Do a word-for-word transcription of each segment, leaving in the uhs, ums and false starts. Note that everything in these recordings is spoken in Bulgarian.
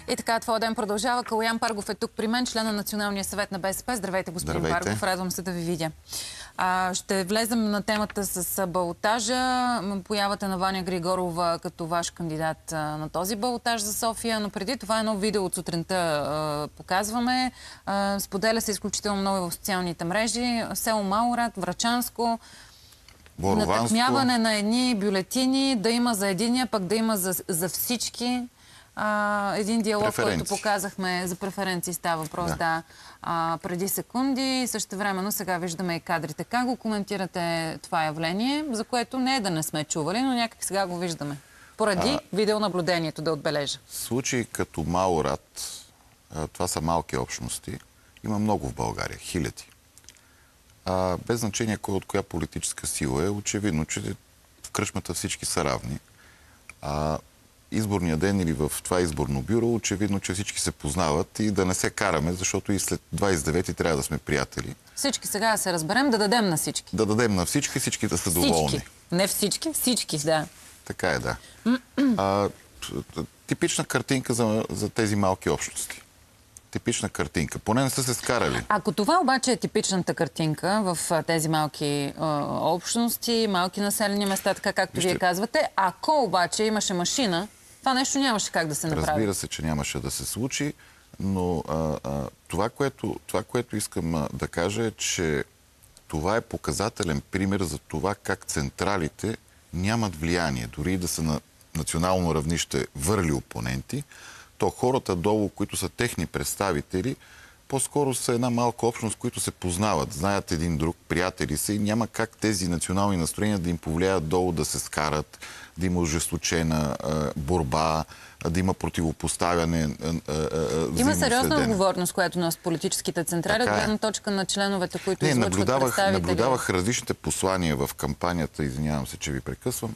И така, твой ден продължава. Калоян Паргов е тук при мен, член на Националния съвет на БСП. Здравейте, господин Здравейте. Паргов. Радвам се да ви видя. А, ще влезем на темата с балотажа. Появата на Ваня Григорова като ваш кандидат а, на този балотаж за София. Но преди това едно видео от сутринта а, показваме. А, споделя се изключително много в социалните мрежи. Село Малорад, Врачанско. Натъкмяване на едни бюлетини, да има за единия, пък да има за, за всички. А, един диалог, който показахме, за преференции става въпрос, да, да а, преди секунди. Същевременно сега виждаме и кадрите. Как го коментирате това явление, за което не е да не сме чували, но някак сега го виждаме? Поради а, видеонаблюдението, да отбележа. Случаи като Малорад, това са малки общности, има много в България, хиляди. А, без значение кой от коя политическа сила е, очевидно, че в кръчмата всички са равни. А, изборния ден или в това изборно бюро, очевидно, че всички се познават и да не се караме, защото и след двадесет и девети трябва да сме приятели. Всички сега да се разберем, да дадем на всички. Да дадем на всички, всички да са всички. доволни. Не всички, всички, да. Така е, да. а, типична картинка за, за тези малки общности. Типична картинка. Поне не са се скарали. Ако това обаче е типичната картинка в тези малки е, общности, малки населени места, така както Вижте... вие казвате, ако обаче имаше машина, това нещо нямаше как да се направи. Разбира се, че нямаше да се случи, но а, а, това, което, това, което искам а, да кажа е, че това е показателен пример за това как централите нямат влияние. Дори да са на национално равнище върли опоненти, то хората долу, които са техни представители, по-скоро са една малка общност, които се познават, знаят един друг, приятели са и няма как тези национални настроения да им повлияят долу да се скарат, да има ожесточена борба, да има противопоставяне. Има сериозна отговорност, която носи политическите централи, от гледна точка на членовете, които Не, излъчват наблюдавах, представители. Наблюдавах различните послания в кампанията, извинявам се, че ви прекъсвам,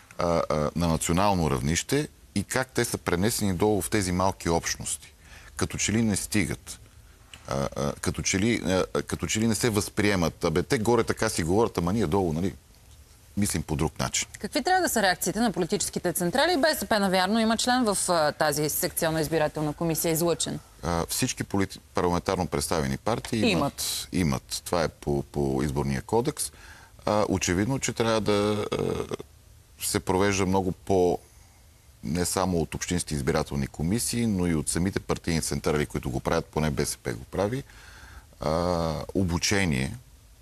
на национално равнище и как те са пренесени долу в тези малки общности. Като че ли не стигат. А, а, като, че ли, а, като че ли не се възприемат. Абе, те горе така си говорят, ама ние долу, нали, мислим по друг начин. Какви трябва да са реакциите на политическите централи? БСП, навярно, има член в а, тази секционна избирателна комисия, излъчен. А, всички полити... парламентарно представени партии имат. имат. имат. Това е по, по изборния кодекс. А, очевидно, че трябва да а, се провежда много по... не само от общински избирателни комисии, но и от самите партийни централи, които го правят, поне БСП го прави, а, обучение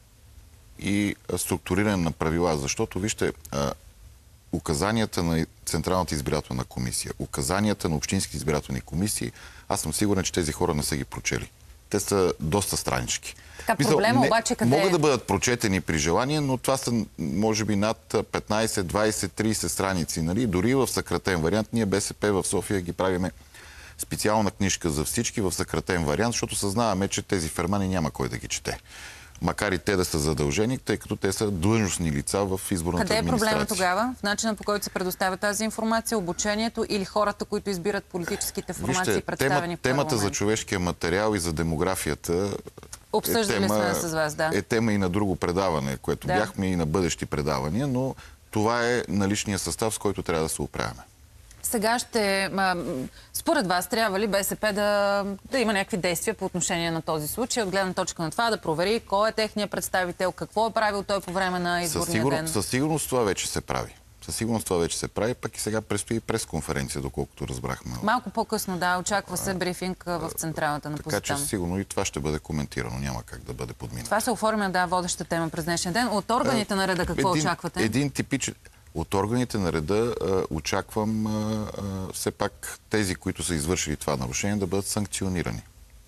и структуриране на правила. Защото, вижте, а, указанията на Централната избирателна комисия, указанията на общински избирателни комисии, аз съм сигурен, че тези хора не са ги прочели. Те са доста странички. Така, проблема не, обаче къде могат да бъдат прочетени при желание, но това са, може би, над петнадесет, двадесет, тридесет страници. Нали? Дори в съкратен вариант. Ние БСП в София ги правиме специална книжка за всички в съкратен вариант, защото съзнаваме, че тези фермани няма кой да ги чете. Макар и те да са задължени, тъй като те са длъжностни лица в изборната Къде е администрация. проблема тогава? В начина, по който се предоставя тази информация, обучението или хората, които избират политическите формации, Вижте, представени тема, в парламент? Темата за човешкия материал и за демографията Обсъждали е тема, сме с вас, да. Е тема и на друго предаване, което да. бяхме и на бъдещи предавания, но това е наличния състав, с който трябва да се оправяме. Сега ще... А, според вас трябва ли БСП да, да има някакви действия по отношение на този случай, от гледна точка на това да провери кой е техният представител, какво е правил той по време на изборния със сигур... ден? Със сигурност това вече се прави. Със сигурност това вече се прави, пък и сега предстои пресконференция, доколкото разбрахме. Малко по-късно, да, очаква се брифинг в централата на Така че сигурно и това ще бъде коментирано, няма как да бъде подминато. Това се оформя, да, водеща тема през днешния ден. От органите на реда какво един, очаквате? Един типичен... От органите на реда а, очаквам а, а, все пак тези, които са извършили това нарушение, да бъдат санкционирани.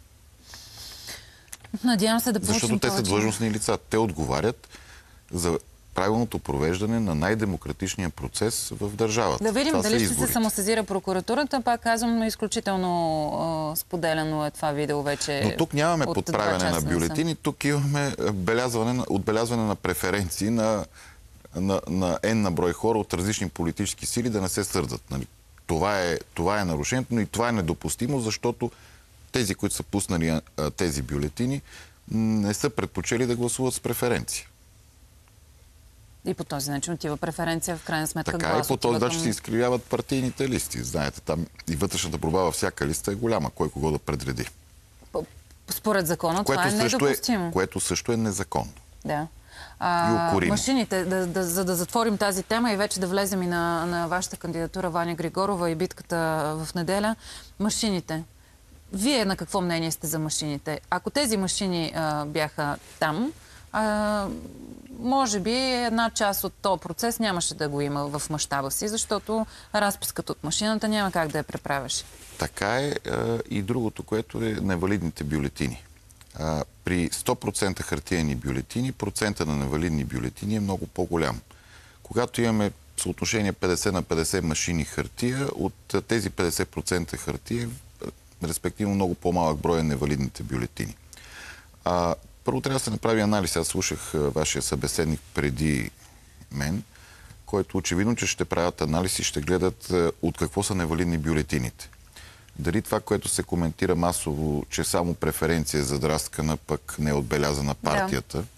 Надявам се да получим Защото те повече. са длъжностни лица. Те отговарят за правилното провеждане на най-демократичния процес в държавата. Да видим това дали ще се самосезира прокуратурата. Пак казвам, изключително а, споделено е това видео вече. Но тук нямаме подправяне на бюлетини, тук имаме отбелязване, отбелязване на преференции на на, на N на брой хора от различни политически сили да не се сърдат. Нали? Това е, това е нарушението, но и това е недопустимо, защото тези, които са пуснали а, тези бюлетини, не са предпочели да гласуват с преференция. И по този начин отива преференция, в крайна сметка. Така глас, и по този начин към... се изкривяват партийните листи. Знаете, там и вътрешната борба във всяка листа е голяма, кой кого да предреди. Според закона което това е недопустимо. Е, което също е незаконно. Да. А, машините, да, да, за да затворим тази тема и вече да влезем и на, на вашата кандидатура, Ваня Григорова, и битката в неделя. Машините. Вие на какво мнение сте за машините? Ако тези машини а, бяха там, а, може би една част от този процес нямаше да го има в мащаба си, защото разписката от машината няма как да я преправяш. Така е а, и другото, което е невалидните бюлетини. А, при сто процента хартиени бюлетини, процента на невалидни бюлетини е много по-голям. Когато имаме съотношение петдесет на петдесет машини хартия, от тези петдесет процента хартия, респективно много по-малък брой е невалидните бюлетини. А, първо трябва да се направи анализ. Аз слушах вашия събеседник преди мен, който очевидно, че ще правят анализ и ще гледат от какво са невалидни бюлетините. Дали това, което се коментира масово, че само преференция е задраскана, пък не е отбелязана партията, да.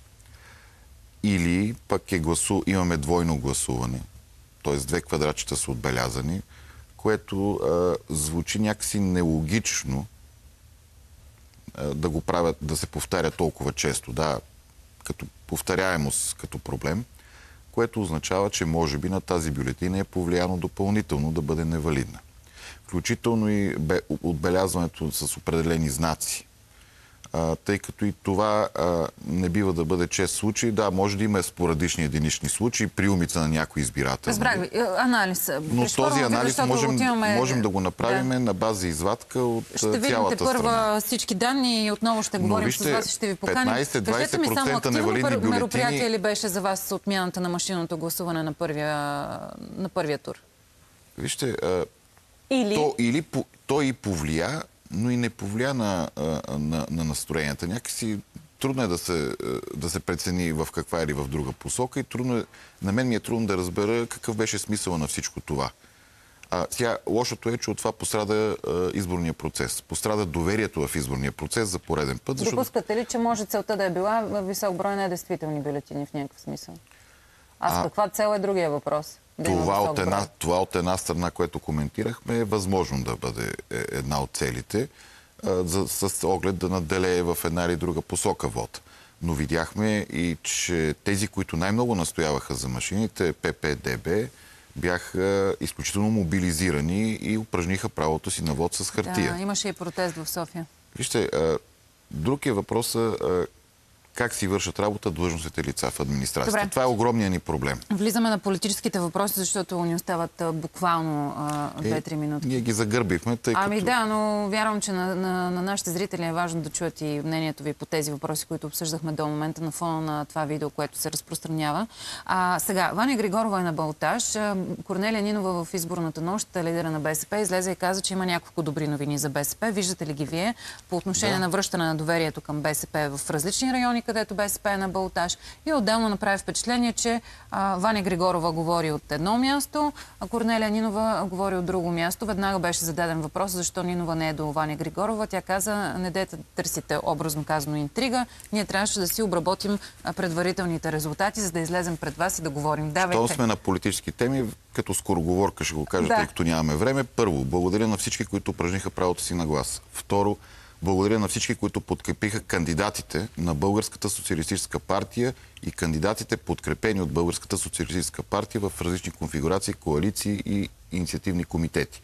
Или пък е гласу... имаме двойно гласуване, т.е. две квадратчета са отбелязани, което а, звучи някакси нелогично а, да го правят, да се повтаря толкова често. Да, като повторяемост като проблем, което означава, че може би на тази бюлетина е повлияно допълнително да бъде невалидна. Включително и отбелязването с определени знаци. А, тъй като и това а, не бива да бъде чест случай. Да, може да има спорадични единични случаи, приумица на някои избиратели. Разбрах ви, анализ. Но този анализ можем, отиваме... можем да го направим да. на база извадка от ще цялата страна. Ще видите първа всички данни и отново ще говорим вижте, с вас и ще ви поканим. петнайсет-двайсет процента невалидни бюлетини... мероприятие ли беше за вас отмяната на машинното гласуване на първия, на първия тур? Вижте... А... Или... То, или по, то и повлия, но и не повлия на, на, на настроенията. Някакси трудно е да се, да се прецени в каква или в друга посока и трудно е, на мен ми е трудно да разбера какъв беше смисъл на всичко това. А, сега, лошото е, че от това пострада а, изборния процес. Пострада доверието в изборния процес за пореден път. Защото... Допускате ли, че може целта да е била висок брой недействителни бюлетини в някакъв смисъл? А с каква цел е другия въпрос? Да това, от една, това от една страна, което коментирахме, е възможно да бъде една от целите, а, за, с оглед да наделее в една или друга посока вод. Но видяхме и, че тези, които най-много настояваха за машините, П П Д Б, бяха изключително мобилизирани и упражниха правото си на вод с хартия. Да, имаше и протест в София. Вижте, а, друг е въпросът как си вършат работа длъжностните лица в администрацията. Добре. Това е огромният ни проблем. Влизаме на политическите въпроси, защото ни остават а, буквално две-три минути. Е, ние ги загърбихме, тъй Ами като... да, но вярвам, че на, на, на нашите зрители е важно да чуят и мнението ви по тези въпроси, които обсъждахме до момента на фона на това видео, което се разпространява. А, сега, Ваня Григорова е на балотаж. Корнелия Нинова в изборната нощ, лидера на Б С П, излезе и каза, че има няколко добри новини за Б С П. Виждате ли ги вие по отношение да. на връщане на доверието към Б С П в различни райони, където Б С П е на балотаж, и отделно направи впечатление, че а, Ваня Григорова говори от едно място, а Корнелия Нинова говори от друго място. Веднага беше зададен въпрос, защо Нинова не е до Ваня Григорова. Тя каза, не дете търсите, образно казано, интрига. Ние трябваше да си обработим предварителните резултати, за да излезем пред вас и да говорим. Щом сме на политически теми, като скороговорка ще го кажа, да. тъй като нямаме време. Първо, благодаря на всички, които упражниха правото си на глас. Второ, благодаря на всички, които подкрепиха кандидатите на Българската социалистическа партия и кандидатите, подкрепени от Българската социалистическа партия в различни конфигурации, коалиции и инициативни комитети.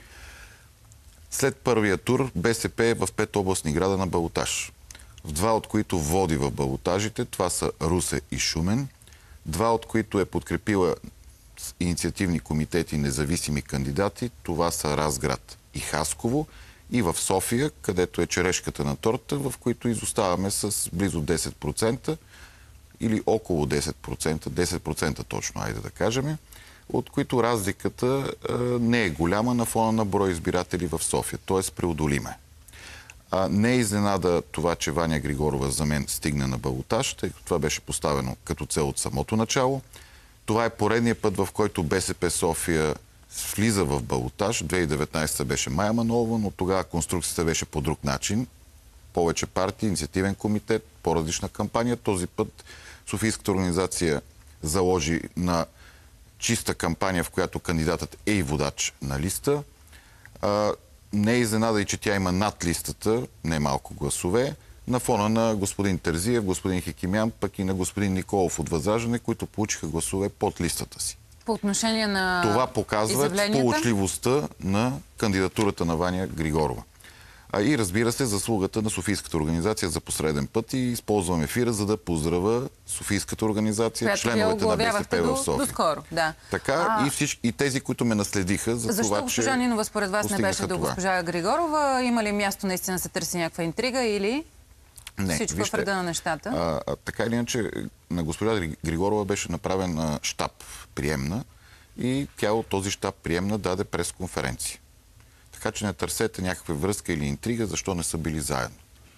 След първия тур Б С П е в пет областни града на балотаж. В два от които води в балотажите, това са Русе и Шумен. Два от които е подкрепила инициативни комитети независими кандидати, това са Разград и Хасково. И в София, където е черешката на торта, в които изоставаме с близо десет процента или около десет процента, десет процента точно, айде да кажем, от които разликата а, не е голяма на фона на брой избиратели в София, т.е. преодолиме. А, не е изненада това, че Ваня Григорова за мен стигне на балотаж, тъй като това беше поставено като цел от самото начало. Това е поредният път, в който Б С П София влиза в балотаж. две хиляди и деветнайсета беше Мая Манолова, но тогава конструкцията беше по друг начин. Повече партии, инициативен комитет, по-различна кампания. Този път Софийската организация заложи на чиста кампания, в която кандидатът е и водач на листа. А, не е изненада и, че тя има над листата, не малко гласове, на фона на господин Терзиев, господин Хекимян, пък и на господин Николов от Възраждане, които получиха гласове под листата си. По отношение на това показва сполучливостта на кандидатурата на Ваня Григорова. А и разбира се, заслугата на Софийската организация за посреден път, и използвам ефира, за да поздравя Софийската организация, която членовете на БСП до, в София. Доскоро, да. Така а... и, всички, и тези, които ме наследиха за Защо това, госпожа Нинова според вас не беше до това. госпожа Григорова? Има ли място наистина се търси някаква интрига или не, всичко вижте, е в реда на нещата? А, а, така или иначе, на госпожа Григорова беше направен а, щаб приемна и тя от този щаб приемна даде пресконференция. Така че не търсете някаква връзка или интрига, защо не са били заедно.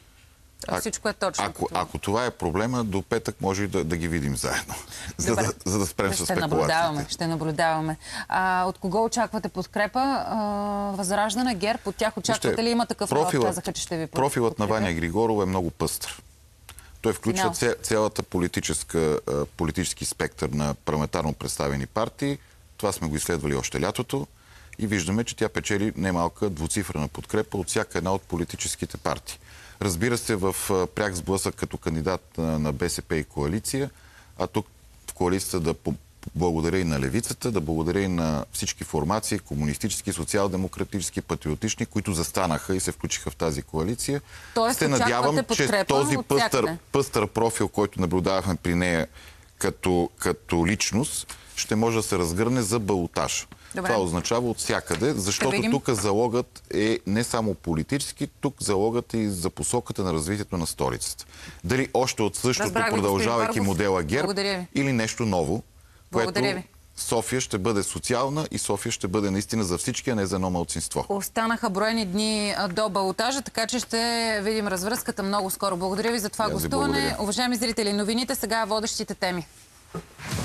А, всичко е точно. Ако, ако това е проблема, до петък може и да, да ги видим заедно, за да, за да спрем ще с спекулациите. Наблюдаваме, ще наблюдаваме. А, от кого очаквате подкрепа? А, Възраждане, ГЕРБ? От тях очаквате Вижте, ли има такъв народ? Казаха, че ще ви профилът на Ваня Григорова е много пъстър. Той включва no. цялата политическа, политически спектър на парламентарно представени партии. Това сме го изследвали още лятото. И виждаме, че тя печели немалка двуцифрена подкрепа от всяка една от политическите партии. Разбира се, в пряк сблъсък като кандидат на БСП и коалиция, а тук в коалицията да благодаря и на левицата, да благодаря и на всички формации, комунистически, социал-демократически, патриотични, които застанаха и се включиха в тази коалиция. Тоест, се надявам, че този пъстър, пъстър профил, който наблюдавахме при нея като, като личност, ще може да се разгърне за балотаж. Добре. Това означава от всякъде, защото тук залогът е не само политически, тук залогът е и за посоката на развитието на столицата. Дали още от същото, продължавайки модела ГЕРБ, или нещо ново, което София ще бъде социална и София ще бъде наистина за всички, а не за едно малцинство. Останаха броени дни до балотажа, така че ще видим развръзката много скоро. Благодаря ви за това гостуване. Уважаеми зрители, новините, сега водещите теми.